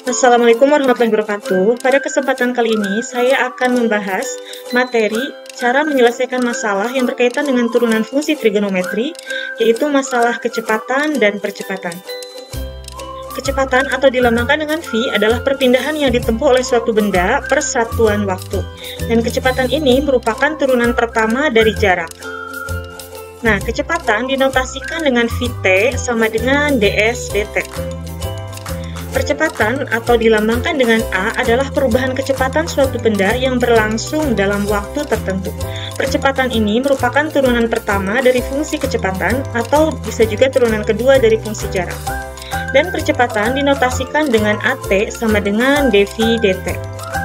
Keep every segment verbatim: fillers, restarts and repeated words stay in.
Assalamualaikum warahmatullahi wabarakatuh. Pada kesempatan kali ini, saya akan membahas materi cara menyelesaikan masalah yang berkaitan dengan turunan fungsi trigonometri, yaitu masalah kecepatan dan percepatan. Kecepatan atau dilambangkan dengan V adalah perpindahan yang ditempuh oleh suatu benda per satuan waktu. Dan kecepatan ini merupakan turunan pertama dari jarak. Nah, kecepatan dinotasikan dengan Vt sama dengan ds dt. Percepatan atau dilambangkan dengan A adalah perubahan kecepatan suatu benda yang berlangsung dalam waktu tertentu. Percepatan ini merupakan turunan pertama dari fungsi kecepatan atau bisa juga turunan kedua dari fungsi jarak. Dan percepatan dinotasikan dengan At sama dengan dv dt.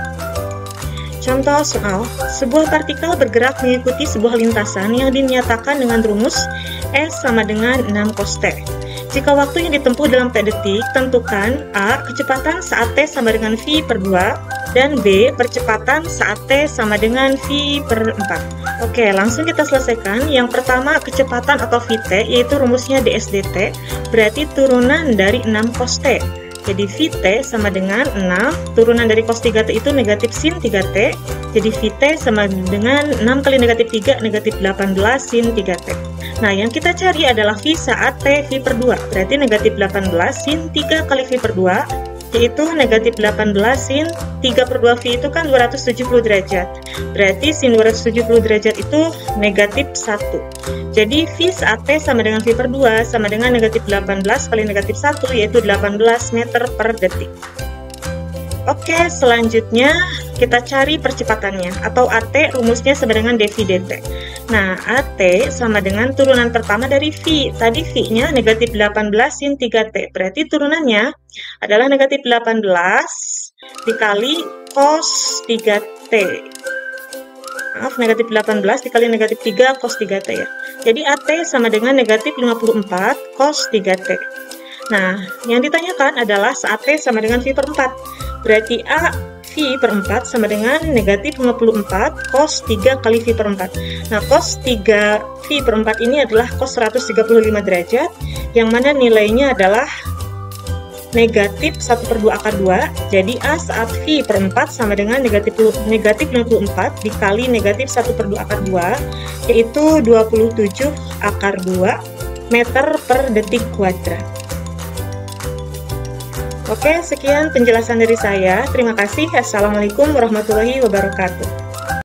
Contoh soal, sebuah partikel bergerak mengikuti sebuah lintasan yang dinyatakan dengan rumus S sama dengan enam cos T. Jika waktu yang ditempuh dalam T detik, tentukan A. Kecepatan saat T sama dengan V per dua, dan B. Percepatan saat T sama dengan V per empat. Oke, langsung kita selesaikan. Yang pertama, kecepatan atau Vt, yaitu rumusnya ds dt, berarti turunan dari enam cos T. Jadi Vt sama dengan enam, turunan dari cos tiga T itu negatif sin tiga T, jadi Vt sama dengan enam kali negatif tiga, negatif delapan belas sin tiga T. Nah, yang kita cari adalah V saat T V per dua, berarti negatif delapan belas sin tiga kali V per dua, yaitu negatif delapan belas sin tiga per dua V itu kan dua ratus tujuh puluh derajat. Berarti sin dua ratus tujuh puluh derajat itu negatif satu. Jadi V saat T sama dengan V per dua sama dengan negatif delapan belas kali negatif satu, yaitu delapan belas meter per detik. Oke, selanjutnya kita cari percepatannya, atau At rumusnya sama dengan dv dt. Nah, At sama dengan turunan pertama dari V. Tadi V-nya negatif delapan belas sin tiga T, berarti turunannya adalah negatif delapan belas dikali cos tiga T. Maaf, negatif delapan belas dikali negatif tiga cos tiga T ya. Jadi At sama dengan negatif lima puluh empat cos tiga T. Nah, yang ditanyakan adalah saat T sama dengan V per empat. Berarti A V per empat sama dengan negatif lima puluh empat cos tiga kali V per empat. Nah, cos tiga V per empat ini adalah cos seratus tiga puluh lima derajat, yang mana nilainya adalah negatif satu per dua akar dua. Jadi A saat V per empat sama dengan negatif, negatif lima puluh empat dikali negatif satu per dua akar dua, yaitu dua puluh tujuh akar dua meter per detik kuadrat. Oke, sekian penjelasan dari saya. Terima kasih. Assalamualaikum warahmatullahi wabarakatuh.